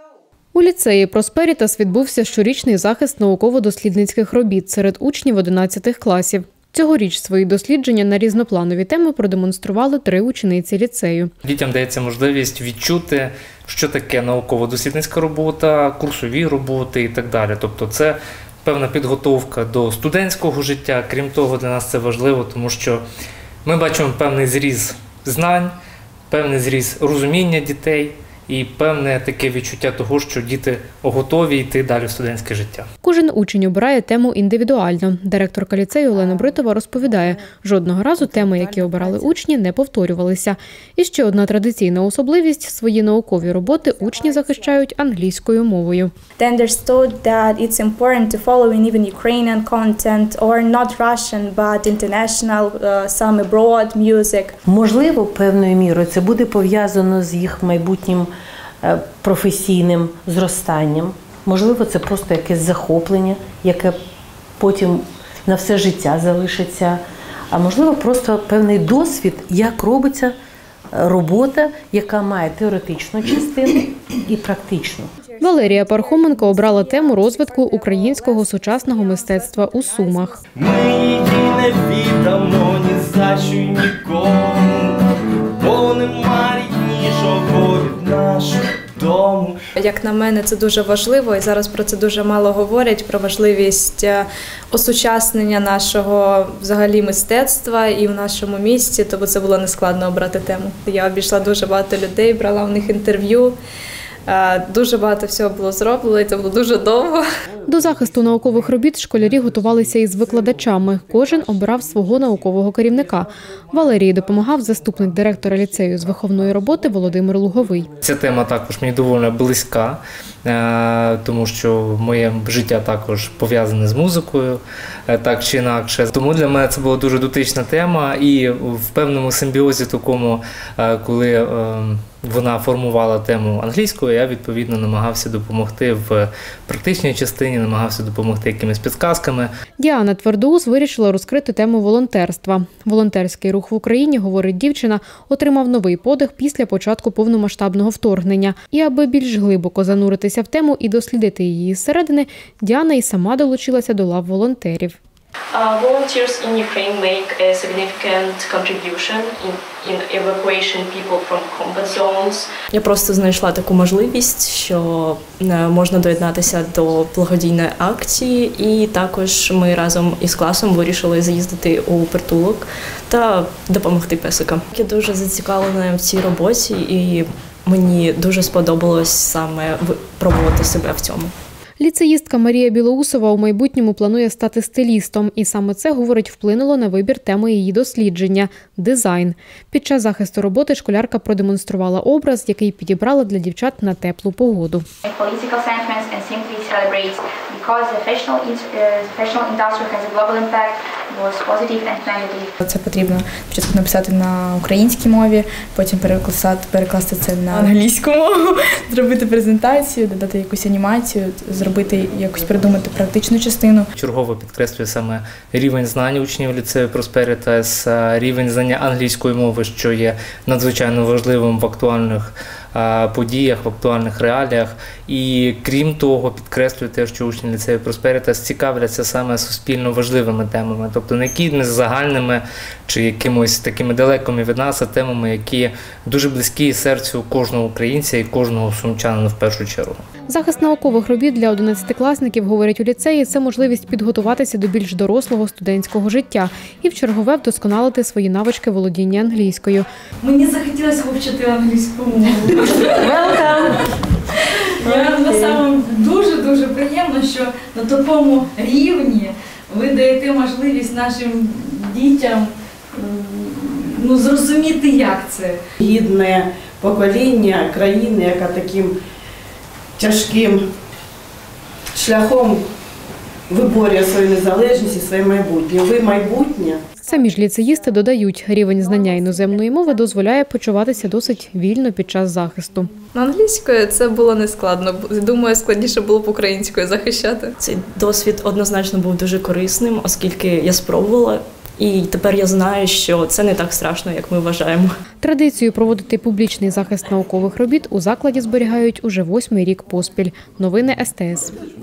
У ліцеї «Просперітас» відбувся щорічний захист науково-дослідницьких робіт серед учнів 11 класів. Цьогоріч свої дослідження на різнопланові теми продемонстрували 3 учениці ліцею. Дітям дається можливість відчути, що таке науково-дослідницька робота, курсові роботи і так далі. Тобто це певна підготовка до студентського життя. Крім того, для нас це важливо, тому що ми бачимо певний зріз знань, певний зріз розуміння дітей і певне таке відчуття того, що діти готові йти далі в студентське життя. Кожен учень обирає тему індивідуально. Директорка ліцею Олена Бритова розповідає, жодного разу теми, які обирали учні, не повторювалися. І ще одна традиційна особливість – свої наукові роботи учні захищають англійською мовою. They understood that it's important to follow in even Ukrainian content or not Russian, but international, some abroad music. Можливо, певною мірою це буде пов'язано з їх майбутнім професійним зростанням. Можливо, це просто якесь захоплення, яке потім на все життя залишиться. А можливо, просто певний досвід, як робиться робота, яка має теоретичну частину і практичну. Валерія Пархоменко обрала тему розвитку українського сучасного мистецтва у Сумах. Ми її не віддамо ні за що нікому, бо нема ріднішого від нашого дому. Як на мене, це дуже важливо, і зараз про це дуже мало говорять, про важливість осучаснення нашого взагалі мистецтва і в нашому місті, тому це було нескладно обрати тему. Я обійшла дуже багато людей, брала у них інтерв'ю. Дуже багато всього було зроблено, і це було дуже довго. До захисту наукових робіт школярі готувалися із викладачами. Кожен обирав свого наукового керівника. Валерії допомагав заступник директора ліцею з виховної роботи Володимир Луговий. Ця тема також мені доволі близька, тому що моє життя також пов'язане з музикою, так чи інакше. Тому для мене це була дуже дотична тема, і в певному симбіозі такому, коли вона формувала тему англійською, я відповідно намагався допомогти в практичній частині, намагався допомогти якимись підказками. Діана Твердоус вирішила розкрити тему волонтерства. Волонтерський рух в Україні, говорить дівчина, отримав новий подих після початку повномасштабного вторгнення. І аби більш глибоко зануритися в тему і дослідити її зсередини, Діана і сама долучилася до лав волонтерів. Volunteers in Ukraine make a significant contribution in evacuation people from combat zones. Я просто знайшла таку можливість, що можна доєднатися до благодійної акції, і також ми разом із класом вирішили заїздити у притулок та допомогти песикам. Я дуже зацікавлена в цій роботі, і мені дуже сподобалось саме пробувати себе в цьому. Ліцеїстка Марія Білоусова у майбутньому планує стати стилістом. І саме це, говорить, вплинуло на вибір теми її дослідження – дизайн. Під час захисту роботи школярка продемонструвала образ, який підібрала для дівчат на теплу погоду. Це потрібно спочатку написати на українській мові, потім перекласти це на англійську мову, зробити презентацію, додати якусь анімацію, зробити якусь придумати практичну частину. Чергово підкреслює саме рівень знань учнів ліцею «Просперітас», рівень знання англійської мови, що є надзвичайно важливим в актуальних подіях, в актуальних реаліях. І крім того, підкреслює те, що учні ліцею «Просперітас» цікавляться саме суспільно важливими темами, тобто не загальними чи якимось такими далекими від нас, а темами, які дуже близькі серцю кожного українця і кожного сумчанина в першу чергу. Захист наукових робіт для 11-класників, говорять у ліцеї, це можливість підготуватися до більш дорослого студентського життя і вчергове вдосконалити свої навички володіння англійською. Мені захотілося вивчити англійську мову. Welcome! Насамперед дуже приємно, що на такому рівні ви даєте можливість нашим дітям зрозуміти, як це. Гідне покоління країни, яка таким тяжким шляхом виборює свою незалежність і своє майбутнє. Ви майбутнє. Самі ж ліцеїсти додають, рівень знання іноземної мови дозволяє почуватися досить вільно під час захисту. Англійською це було не складно. Думаю, складніше було б українською захищати. Цей досвід однозначно був дуже корисним, оскільки я спробувала І тепер я знаю, що це не так страшно, як ми вважаємо. Традицію проводити публічний захист наукових робіт у закладі зберігають уже 8-й рік поспіль. Новини СТС.